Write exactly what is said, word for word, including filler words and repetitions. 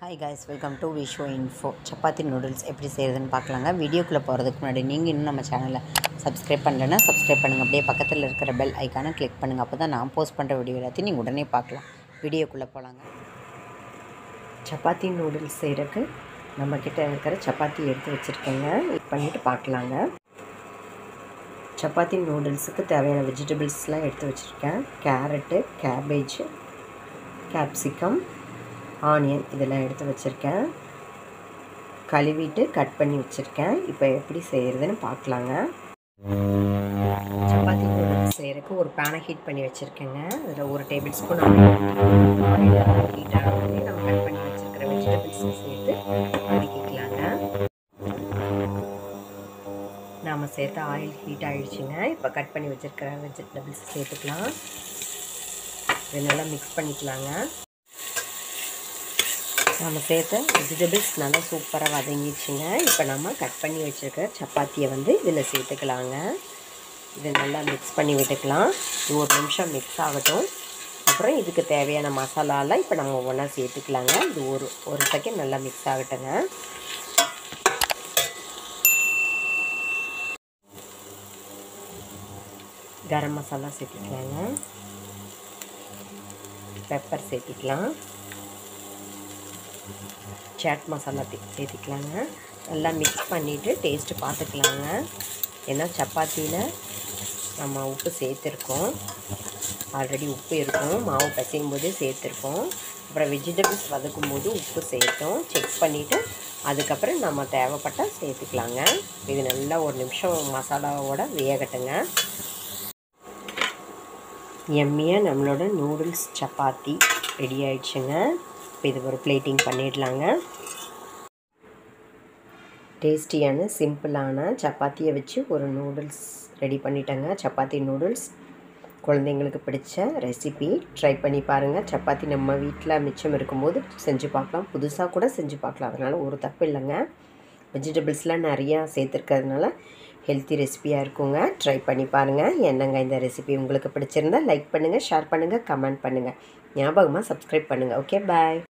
Hi guys, welcome to விஷோ info. Chapati noodles எப்படி செய்கிறதுன்னு பார்க்கலாங்க. வீடியோக்குள்ளே போகிறதுக்கு முன்னாடி நீங்கள் இன்னும் நம்ம சேனலை சப்ஸ்கிரைப் பண்ணலைன்னா சப்ஸ்கிரைப் பண்ணுங்கள். அப்படியே பக்கத்தில் இருக்கிற பெல் ஐக்கானை கிளிக் பண்ணுங்கள். அப்போ தான் நான் போஸ்ட் பண்ணுற வீடியோ எல்லாத்தையும் நீங்கள் உடனே பார்க்கலாம். வீடியோக்குள்ளே போகலாங்க. சப்பாத்தி நூடுல்ஸ் செய்கிறதுக்கு நம்மக்கிட்ட இருக்கிற சப்பாத்தி எடுத்து வச்சுருக்கேங்க. இது பண்ணிவிட்டு பார்க்கலாங்க. சப்பாத்தி நூடுல்ஸுக்கு தேவையான வெஜிடபிள்ஸ்லாம் எடுத்து வச்சுருக்கேன். கேரட்டு, கேபேஜ், கேப்சிகம், ஆனியன் இதெல்லாம் எடுத்து வச்சுருக்கேன். கழுவிட்டு கட் பண்ணி வச்சுருக்கேன். இப்போ எப்படி செய்கிறதுன்னு பார்க்கலாங்க. சப்பாத்தி நூடுல்ஸ் செய்கிறதுக்கு ஒரு பேனை ஹீட் பண்ணி வச்சுருக்கேங்க. அதில் ஒரு டேபிள் ஸ்பூன் ஆயில் ஹீட் ஆனோடனே நம்ம கட் பண்ணி வச்சுருக்கிற வெஜிடபிள்ஸை சேர்த்து வதக்கிக்கலாங்க. நாம் சேர்த்த ஆயில் ஹீட் ஆகிடுச்சுங்க. இப்போ கட் பண்ணி வச்சுருக்கிற வெஜிடபிள்ஸ் சேர்த்துக்கலாம். இதை நல்லா மிக்ஸ் பண்ணிக்கலாங்க. நம்ம சேர்த்த வெஜிடபிள்ஸ் நல்லா சூப்பராக வதங்கிடுச்சுங்க. இப்போ நம்ம கட் பண்ணி வச்சுருக்க சப்பாத்தியை வந்து இதில் சேர்த்துக்கலாங்க. இதை நல்லா மிக்ஸ் பண்ணி விட்டுக்கலாம். இது ஒரு நிமிஷம் மிக்ஸ் ஆகட்டும். அப்புறம் இதுக்கு தேவையான மசாலாலாம் இப்போ நம்ம ஒன்றா சேர்த்துக்கலாங்க. இது ஒரு ஒரு செகண்ட் நல்லா மிக்ஸ் ஆகட்டுங்க. கரம் மசாலா சேர்த்துக்கலாங்க. பெப்பர் சேர்த்துக்கலாம். சாட் மசாலா சேர்த்துக்கலாங்க. நல்லா மிக்ஸ் பண்ணிவிட்டு டேஸ்ட்டு பார்த்துக்கலாங்க. ஏன்னா சப்பாத்தியில் நம்ம உப்பு சேர்த்துருக்கோம். ஆல்ரெடி உப்பு இருக்கும், மாவு பசையும் போது சேர்த்துருக்கோம். அப்புறம் வெஜிடபிள்ஸ் வதக்கும் போது உப்பு சேர்த்தோம். செக் பண்ணிவிட்டு அதுக்கப்புறம் நம்ம தேவைப்பட்டால் சேர்த்துக்கலாங்க. இது நல்லா ஒரு நிமிஷம் மசாலாவோட வேகட்டுங்க. எம்மியாக நம்மளோட நூடுல்ஸ் சப்பாத்தி ரெடி ஆயிடுச்சுங்க. இப்போ இது ஒரு பிளேட்டிங் பண்ணிடலாங்க. டேஸ்டியான சிம்பிளான சப்பாத்தியை வச்சு ஒரு நூடுல்ஸ் ரெடி பண்ணிட்டேங்க. சப்பாத்தி நூடுல்ஸ் குழந்தைங்களுக்கு பிடிச்ச ரெசிபி. ட்ரை பண்ணி பாருங்கள். சப்பாத்தி நம்ம வீட்டில் மிச்சம் இருக்கும்போது செஞ்சு பார்க்கலாம். புதுசாக கூட செஞ்சு பார்க்கலாம். அதனால் ஒரு தப்பு இல்லைங்க. வெஜிடபிள்ஸ்லாம் நிறையா சேர்த்துருக்கிறதுனால ஹெல்த்தி ரெசிபியாக இருக்குங்க. ட்ரை பண்ணி பாருங்கள். என்னங்க இந்த ரெசிபி உங்களுக்கு பிடிச்சிருந்தா லைக் பண்ணுங்கள், ஷேர் பண்ணுங்கள், கமெண்ட் பண்ணுங்கள். ஞாபகமாக சப்ஸ்கிரைப் பண்ணுங்கள். ஓகே, பாய்.